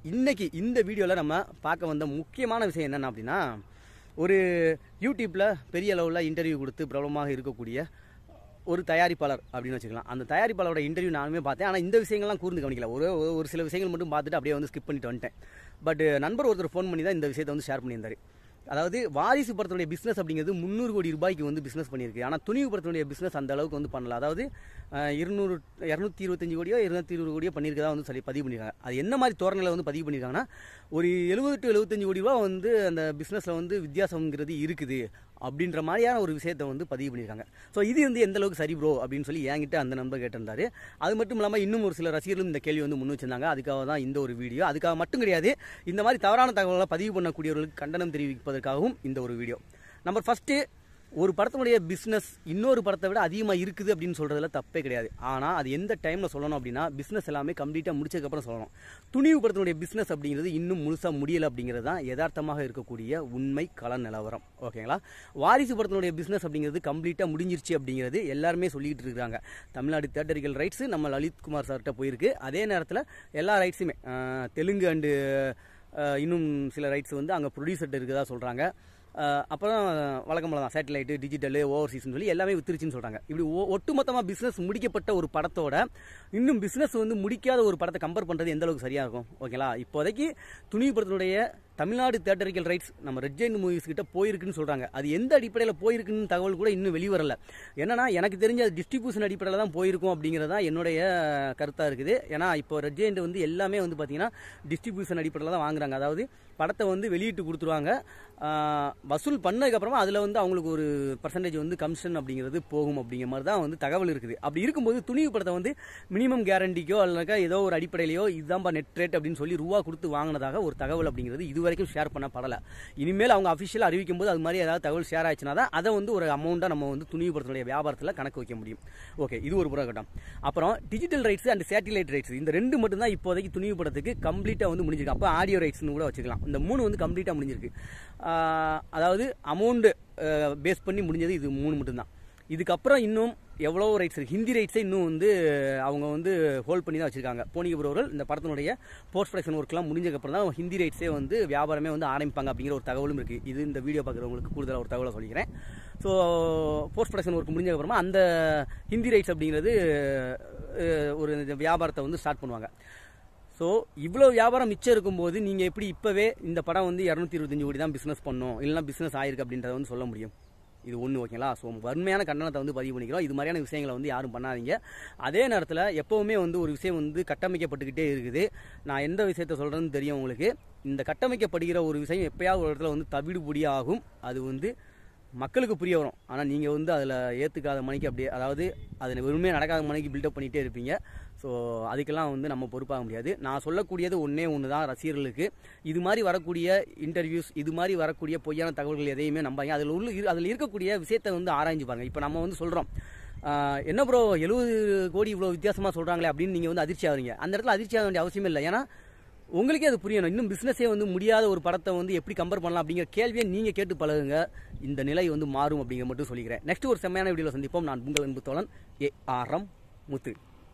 இன்னைக்கு இந்த வீடியோவில் நம்ம பார்க்க வந்த முக்கியமான விஷயம் என்னென்ன அப்படின்னா, ஒரு யூடியூப்பில் பெரிய அளவில் இன்டர்வியூ கொடுத்து பிரபலமாக இருக்கக்கூடிய ஒரு தயாரிப்பாளர் அப்படின்னு வச்சுக்கலாம். அந்த தயாரிப்பாளரோட இன்டர்வியூ நானுமே பார்த்தேன். ஆனால் இந்த விஷயங்கள்லாம் கூர்ந்து கவனிக்கல. ஒரு சில விஷயங்கள் மட்டும் பார்த்துட்டு அப்படியே வந்து ஸ்கிப் பண்ணிட்டு வந்துட்டேன். பட் நண்பர் ஒருத்தர் ஃபோன் பண்ணி தான் இந்த விஷயத்தை வந்து ஷேர் பண்ணியிருந்தார். அதாவது வாரிசு படத்தினுடைய பிஸ்னஸ் அப்படிங்கிறது 300 கோடி ரூபாய்க்கு வந்து பிஸ்னஸ் பண்ணியிருக்கு. ஆனால் துணிவு படத்தினுடைய பிஸ்னஸ் அந்த அளவுக்கு வந்து பண்ணல. அதாவது 225 கோடியோ 220 கோடியோ பண்ணியிருக்கதா வந்து சொல்லி பதிவு பண்ணியிருக்காங்க. அது என்ன மாதிரி தோரணையில் வந்து பதிவு பண்ணியிருக்காங்கன்னா, ஒரு 70 to 75 கோடி ரூபா வந்து அந்த பிஸ்னஸில் வந்து வித்தியாசங்கிறது இருக்குது அப்படின்ற மாதிரியான ஒரு விஷயத்தை வந்து பதிவு பண்ணியிருக்காங்க. ஸோ இது வந்து எந்த அளவுக்கு சரி ப்ரோ அப்படின்னு சொல்லி என்கிட்ட அந்த நண்பர் கேட்டிருந்தாரு. அது மட்டும் இல்லாமல் இன்னும் ஒரு சில ரசிகர்களும் இந்த கேள்வி வந்து முன் வச்சிருந்தாங்க. அதுக்காக தான் இந்த ஒரு வீடியோ. அதுக்காக மட்டும் கிடையாது, இந்த மாதிரி தவறான தகவல்களை பதிவு பண்ணக்கூடியவர்களுக்கு கண்டனம் தெரிவிப்பதற்காகவும் இந்த ஒரு வீடியோ. நம்பர் ஃபர்ஸ்ட்டு, ஒரு படத்தினுடைய பிஸ்னஸ் இன்னொரு படத்தை விட அதிகமாக இருக்குது அப்படின்னு சொல்கிறதுல தப்பே கிடையாது. ஆனால் அது எந்த டைமில் சொல்லணும் அப்படின்னா, பிஸ்னஸ் எல்லாமே கம்ப்ளீட்டாக முடிச்சதுக்கப்புறம் சொல்லணும். துணிவு படத்தினுடைய பிஸ்னஸ் அப்படிங்கிறது இன்னும் முழுசாக முடியலை அப்படிங்கிறது தான் யதார்த்தமாக இருக்கக்கூடிய உண்மை கள நிலவரம். ஓகேங்களா? வாரிசு படத்தினுடைய பிஸ்னஸ் அப்படிங்கிறது கம்ப்ளீட்டாக முடிஞ்சிருச்சு அப்படிங்கிறது எல்லாருமே சொல்லிக்கிட்டு இருக்காங்க. தமிழ்நாடு தியேட்டரிக்கல் ரைட்ஸு நம்ம லலித்குமார் சார்கிட்ட போயிருக்கு. அதே நேரத்தில் எல்லா ரைட்ஸுமே தெலுங்கு அண்டு இன்னும் சில ரைட்ஸ் வந்து அங்கே ப்ரொடியூசர்கிட்ட இருக்குதா சொல்கிறாங்க. அப்புறம் வழக்கம் போல தான் சேட்டலைட்டு, டிஜிட்டலு, ஓவர்சீஸ்ன்னு சொல்லி எல்லாமே வித்துருச்சுன்னு சொல்கிறாங்க. இப்படி ஒட்டுமொத்தமாக பிஸ்னஸ் முடிக்கப்பட்ட ஒரு படத்தோட இன்னும் பிஸ்னஸ் வந்து முடிக்காத ஒரு படத்தை கம்பேர் பண்ணுறது எந்த அளவுக்கு சரியாக இருக்கும்? ஓகேங்களா? இப்போதைக்கு துணிவு படத்தினுடைய தமிழ்நாடு தியேட்டரிக்கல் ரைட்ஸ் நம்ம ரெட் ஜெயின்ட் மூவிஸ் கிட்ட போயிருக்குன்னு சொல்கிறாங்க. அது எந்த அடிப்படையில் போயிருக்குன்னு தகவல் கூட இன்னும் வெளிவரல. என்னன்னா, எனக்கு தெரிஞ்ச அது டிஸ்ட்ரிபியூஷன் அடிப்படையில் தான் போயிருக்கும் அப்படிங்கிறது தான் என்னுடைய கருத்தாக இருக்குது. ஏன்னா இப்போ ரெட் ஜெயின்ட் வந்து எல்லாமே வந்து பார்த்தீங்கன்னா டிஸ்ட்ரிபியூஷன் அடிப்படையில் தான் வாங்குறாங்க. அதாவது படத்தை வந்து வெளியிட்டு கொடுத்துருவாங்க. வசூல் பண்ணதுக்கப்புறமா அதில் வந்து அவங்களுக்கு ஒரு பர்சன்டேஜ் வந்து கமிஷன் அப்படிங்கிறது போகும் அப்படிங்கிற மாதிரி தான் வந்து தகவல் இருக்குது. அப்படி இருக்கும்போது துணிவு படத்தை வந்து மினிமம் கேரண்டிக்கோ அல்லது ஏதோ ஒரு அடிப்படையிலையோ இதுதான்ப்பா நெட் ரேட் அப்படின்னு சொல்லி ரூபா கொடுத்து வாங்கினதாக ஒரு தகவல் அப்படிங்கிறது இது வரைக்கும் ஷேர் பண்ணப்படலை. இனிமேல் அவங்க அஃபிஷியலாக அறிவிக்கும் போது அது மாதிரி ஏதாவது தகவல் ஷேர் ஆச்சுன்னா தான் அதை வந்து ஒரு அமௌண்ட்டாக நம்ம வந்து துணிவு படத்தினுடைய வியாபாரத்தில் கணக்கு வைக்க முடியும். ஓகே, இது ஒரு புறக்கட்டம். அப்புறம் digital rights and satellite rights, இந்த ரெண்டு மட்டும் தான் இப்போதைக்கு துணிவு படத்துக்கு கம்ப்ளீட்டாக வந்து முடிஞ்சிருக்கு. அப்போ ஆடியோ ரைட்ஸ்னு கூட வச்சுக்கலாம். இந்த 3 வந்து கம்ப்ளீட்டாக முடிஞ்சிருக்கு. அதாவது அமௌண்ட் பேஸ் பண்ணி முடிஞ்சது இது 3 மட்டும்தான். இதுக்கப்புறம் இன்னும் எவ்வளோ ரைட்ஸ் இருக்குது. ஹிந்தி ரைட்ஸை இன்னும் வந்து அவங்க வந்து ஹோல்ட் பண்ணி தான் வச்சுருக்காங்க. போனிகபுரம் அவர்கள் இந்த படத்தினுடைய போஸ்ட் ப்ரொடக்ஷன் ஒர்க்லாம் முடிஞ்சதுக்கப்புறம் தான் ஹிந்தி ரைட்ஸே வந்து வியாபாரமே வந்து ஆரம்பிப்பாங்க அப்படிங்கிற ஒரு தகவலும் இருக்குது. இது இந்த வீடியோ பார்க்குறவங்களுக்கு கூடுதலாக ஒரு தகவலை சொல்லிக்கிறேன். ஸோ போஸ்ட் ப்ரொடக்ஷன் ஒர்க் முடிஞ்சதுக்கப்புறமா அந்த ஹிந்தி ரைட்ஸ் அப்படிங்கிறது ஒரு வியாபாரத்தை வந்து ஸ்டார்ட் பண்ணுவாங்க. ஸோ இவ்வளோ வியாபாரம் மிச்சம் இருக்கும்போது நீங்கள் எப்படி இப்போவே இந்த படம் வந்து 225 கோடி தான் பிஸ்னஸ் பண்ணணும், இல்லைனா பிஸ்னஸ் ஆயிருக்கு அப்படின்றத வந்து சொல்ல முடியும்? இது ஒன்று. ஓகேங்களா? ஸோ வன்மையான கண்டனத்தை வந்து பதிவு பண்ணிக்கிறோம். இது மாதிரியான விஷயங்களை வந்து யாரும் பண்ணாதீங்க. அதே நேரத்தில் எப்போவுமே வந்து ஒரு விஷயம் வந்து கட்டமைக்கப்பட்டுக்கிட்டே இருக்குது. நான் எந்த விஷயத்த சொல்கிறேன்னு தெரியும் உங்களுக்கு. இந்த கட்டமைக்கப்படுகிற ஒரு விஷயம் எப்போயாவது ஒரு இடத்துல வந்து தவிடுபொடி ஆகும். அது வந்து மக்களுக்கு புரிய வரும். ஆனால் நீங்கள் வந்து அதில் ஏற்றுக்காத மணிக்கு அப்படியே, அதாவது அதில் வெறுமே நடக்காத மணிக்கு பில்டப் பண்ணிகிட்டே இருப்பீங்க. ஸோ அதுக்கெல்லாம் வந்து நம்ம பொறுப்பாக முடியாது. நான் சொல்லக்கூடியது ஒன்றே ஒன்று தான் ரசிகர்களுக்கு. இது மாதிரி வரக்கூடிய இன்டர்வியூஸ், இது மாதிரி வரக்கூடிய பொய்யான தகவல்கள் எதையுமே நம்பாங்க. அதில் இருக்கக்கூடிய விஷயத்தை வந்து ஆராய்ஞ்சு பாருங்கள். இப்போ நம்ம வந்து சொல்கிறோம், என்ன ப்ரோ 70 கோடி இவ்வளோ வித்தியாசமாக சொல்கிறாங்களே அப்படின்னு நீங்கள் வந்து அதிர்ச்சி ஆகுறீங்க. அந்த இடத்துல அதிர்ச்சி ஆக வேண்டிய அவசியம் இல்லை. ஏன்னா உங்களுக்கே அது புரியணும். இன்னும் பிஸ்னஸே வந்து முடியாத ஒரு படத்தை வந்து எப்படி கம்பேர் பண்ணலாம் அப்படிங்கிற கேள்வியை நீங்கள் கேட்டு பழகுங்க. இந்த நிலை வந்து மாறும் அப்படிங்கிற மட்டும் சொல்லிக்கிறேன். நெக்ஸ்ட் ஒரு செம்மையான வீடியோவில் சந்திப்போம். நான் உங்கள் அன்பு தோழன் ARM முத்து.